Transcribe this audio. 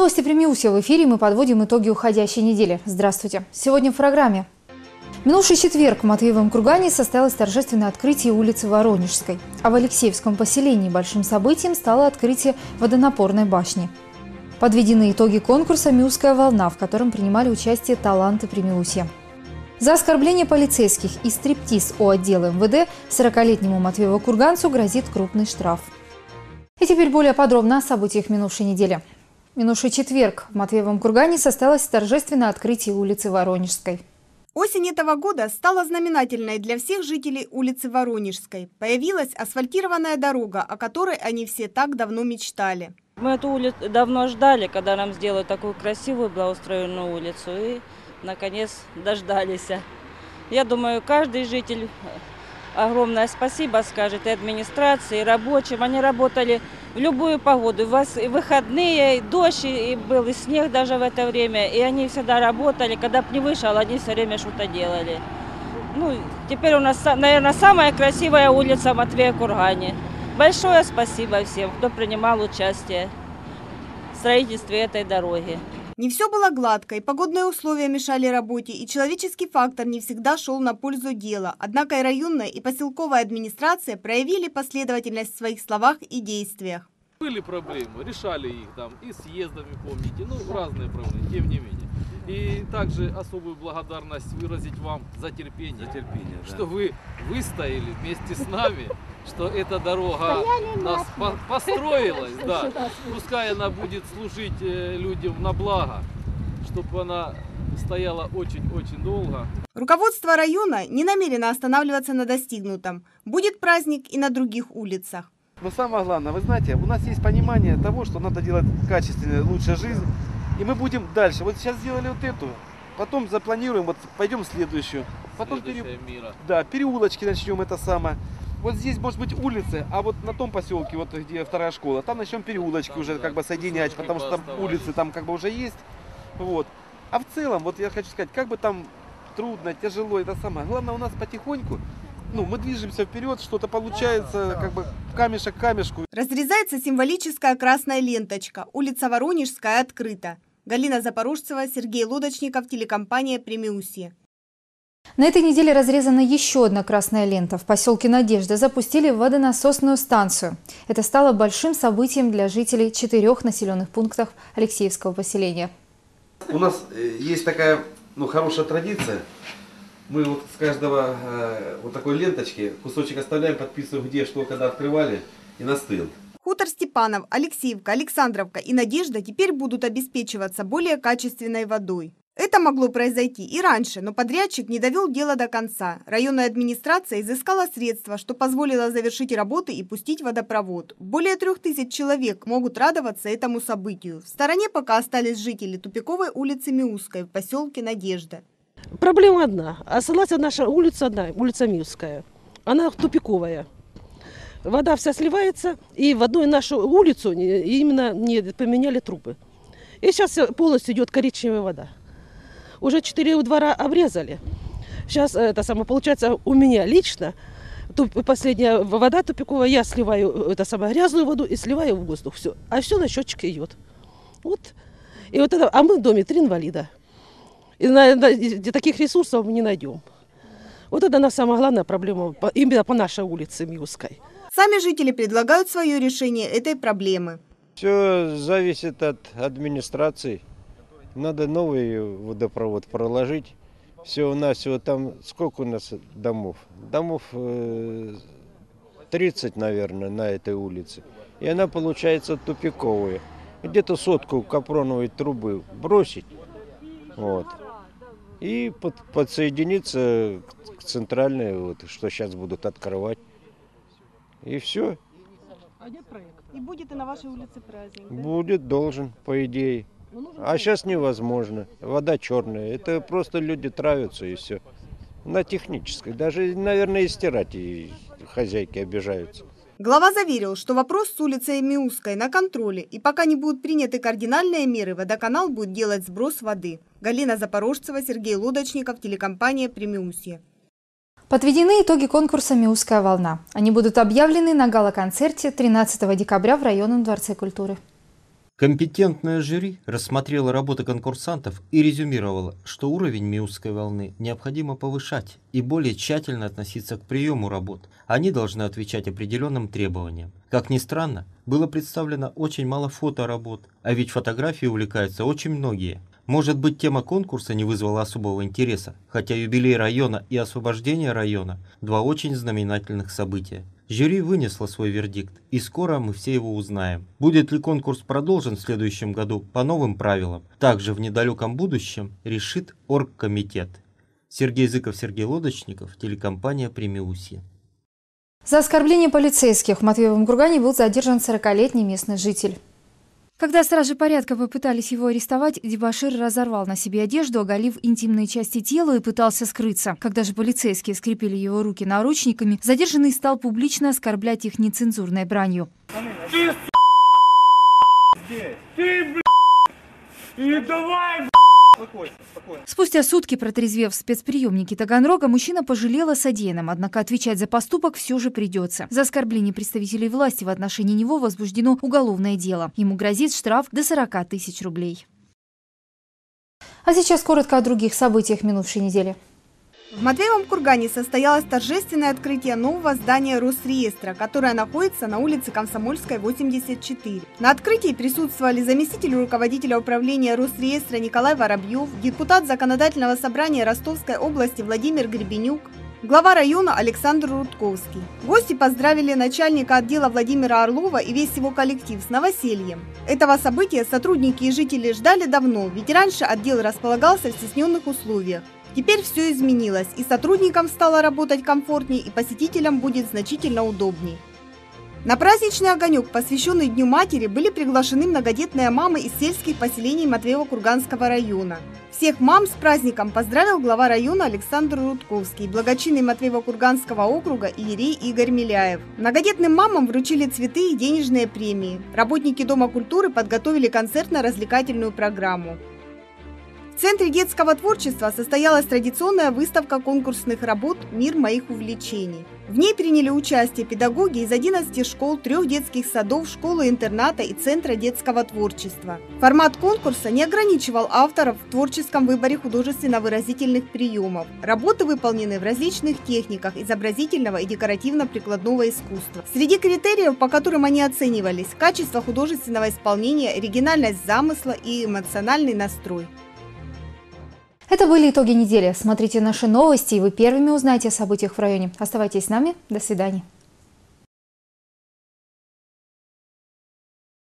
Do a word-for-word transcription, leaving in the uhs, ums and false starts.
Новости Премиусия в эфире. Мы подводим итоги уходящей недели. Здравствуйте. Сегодня в программе. В минувший четверг в Матвеевом кургане состоялось торжественное открытие улицы Воронежской. А в Алексеевском поселении большим событием стало открытие водонапорной башни. Подведены итоги конкурса «Миусская волна», в котором принимали участие таланты Премиусия. За оскорбление полицейских и стриптиз у отдела эм вэ дэ сорокалетнему матвеево-курганцу грозит крупный штраф. И теперь более подробно о событиях минувшей недели. В минувший четверг в Матвеевом кургане состоялось торжественное открытие улицы Воронежской. Осень этого года стала знаменательной для всех жителей улицы Воронежской. Появилась асфальтированная дорога, о которой они все так давно мечтали. Мы эту улицу давно ждали, когда нам сделают такую красивую благоустроенную улицу. И, наконец, дождались. Я думаю, каждый житель огромное спасибо скажет и администрации, и рабочим. Они работали в любую погоду. И выходные, и дождь, и был и снег даже в это время. И они всегда работали. Когда б не вышел, они все время что-то делали. Ну, теперь у нас, наверное, самая красивая улица в Матвеево-кургане. Большое спасибо всем, кто принимал участие в строительстве этой дороги. Не все было гладко, и погодные условия мешали работе, и человеческий фактор не всегда шел на пользу дела. Однако и районная, и поселковая администрация проявили последовательность в своих словах и действиях. Были проблемы, решали их там и съездами, помните, ну разные проблемы, тем не менее. И также особую благодарность выразить вам за терпение, за терпение, да. Что вы выстояли вместе с нами, что эта дорога нас по построилась, да. Пускай она будет служить людям на благо, чтобы она стояла очень-очень долго. Руководство района не намерено останавливаться на достигнутом. Будет праздник и на других улицах. Но самое главное, вы знаете, у нас есть понимание того, что надо делать качественную, лучшую жизнь. И мы будем дальше. Вот сейчас сделали вот эту, потом запланируем, вот пойдем следующую. Потом пере... мира. Да, переулочки начнем это самое. Вот здесь может быть улицы, а вот на том поселке, вот где вторая школа, там начнем переулочки там, уже да, как бы соединять, потому что там улицы там как бы уже есть. Вот. А в целом, вот я хочу сказать, как бы там трудно, тяжело, это самое. Главное у нас потихоньку. Ну, мы движемся вперед, что-то получается, как бы камешек к камешку. Разрезается символическая красная ленточка. Улица Воронежская открыта. Галина Запорожцева, Сергей Лодочников, телекомпания «Премиусия». На этой неделе разрезана еще одна красная лента. В поселке Надежда запустили водонасосную станцию. Это стало большим событием для жителей четырех населенных пунктов Алексеевского поселения. У нас есть такая, ну, хорошая традиция. Мы вот с каждого э, вот такой ленточки кусочек оставляем, подписываем, где, что, когда открывали, и на стенд. Хутор Степанов, Алексеевка, Александровка и Надежда теперь будут обеспечиваться более качественной водой. Это могло произойти и раньше, но подрядчик не довел дело до конца. Районная администрация изыскала средства, что позволило завершить работы и пустить водопровод. Более трех тысяч человек могут радоваться этому событию. В стороне пока остались жители тупиковой улицы Миусской в поселке Надежда. Проблема одна. Осталась наша улица одна, улица Миусская. Она тупиковая. Вода вся сливается, и в одну нашу улицу именно не поменяли трубы. И сейчас полностью идет коричневая вода. Уже четыре двора обрезали. Сейчас это самое получается у меня лично. Последняя вода тупиковая, я сливаю это самое грязную воду и сливаю в воздух. Все. А все на счетчик идет. Вот. И вот это, а мы в доме три инвалида. И на, на, таких ресурсов мы не найдем. Вот это на самая главная проблема именно по нашей улице Миусской. Сами жители предлагают свое решение этой проблемы. Все зависит от администрации. Надо новый водопровод проложить. Всего-навсего там сколько у нас домов? Домов тридцать, наверное, на этой улице. И она получается тупиковая. Где-то сотку капроновой трубы бросить. Вот. И под, подсоединиться к центральной, вот, что сейчас будут открывать. И все. А нет проекта? И будет и на вашей улице праздник, да? Будет, должен, по идее. А сейчас невозможно. Вода черная. Это просто люди травятся и все. На технической. Даже, наверное, и стирать и хозяйки обижаются. Глава заверил, что вопрос с улицей Миусской на контроле, и пока не будут приняты кардинальные меры, водоканал будет делать сброс воды. Галина Запорожцева, Сергей Лодочников, телекомпания «Премиусия». Подведены итоги конкурса «Миусская волна». Они будут объявлены на гала-концерте тринадцатого декабря в районном дворце культуры. Компетентное жюри рассмотрело работы конкурсантов и резюмировало, что уровень Миусской волны необходимо повышать и более тщательно относиться к приему работ. Они должны отвечать определенным требованиям. Как ни странно, было представлено очень мало фоторабот, а ведь фотографией увлекаются очень многие. Может быть, тема конкурса не вызвала особого интереса, хотя юбилей района и освобождение района – два очень знаменательных события. Жюри вынесло свой вердикт, и скоро мы все его узнаем. Будет ли конкурс продолжен в следующем году по новым правилам, также в недалеком будущем решит оргкомитет. Сергей Зыков, Сергей Лодочников, телекомпания «Премиусье». За оскорбление полицейских в Матвеевом кургане был задержан сорокалетний местный житель. Когда стражи порядка попытались его арестовать, дебошир разорвал на себе одежду, оголив интимные части тела и пытался скрыться. Когда же полицейские скрепили его руки наручниками, задержанный стал публично оскорблять их нецензурной бранью. Ты, здесь! Ты, блядь! И давай, Спокойно, спокойно. Спустя сутки, протрезвев в спецприемнике Таганрога, мужчина пожалел о содеянном, однако отвечать за поступок все же придется. За оскорбление представителей власти в отношении него возбуждено уголовное дело. Ему грозит штраф до сорока тысяч рублей. А сейчас коротко о других событиях минувшей недели. В Матвеевом кургане состоялось торжественное открытие нового здания Росреестра, которое находится на улице Комсомольской, восемьдесят четыре. На открытии присутствовали заместитель руководителя управления Росреестра Николай Воробьев, депутат Законодательного собрания Ростовской области Владимир Гребенюк, глава района Александр Рудковский. Гости поздравили начальника отдела Владимира Орлова и весь его коллектив с новосельем. Этого события сотрудники и жители ждали давно, ведь раньше отдел располагался в стесненных условиях. Теперь все изменилось, и сотрудникам стало работать комфортнее, и посетителям будет значительно удобнее. На праздничный огонек, посвященный Дню матери, были приглашены многодетные мамы из сельских поселений Матвеево-Курганского района. Всех мам с праздником поздравил глава района Александр Рудковский, благочинный Матвеево-Курганского округа иерей Игорь Миляев. Многодетным мамам вручили цветы и денежные премии. Работники Дома культуры подготовили концертно-развлекательную программу. В Центре детского творчества состоялась традиционная выставка конкурсных работ «Мир моих увлечений». В ней приняли участие педагоги из одиннадцати школ, трех детских садов, школы-интерната и Центра детского творчества. Формат конкурса не ограничивал авторов в творческом выборе художественно-выразительных приемов. Работы выполнены в различных техниках изобразительного и декоративно-прикладного искусства. Среди критериев, по которым они оценивались, качество художественного исполнения, оригинальность замысла и эмоциональный настрой. Это были итоги недели. Смотрите наши новости, и вы первыми узнаете о событиях в районе. Оставайтесь с нами. До свидания.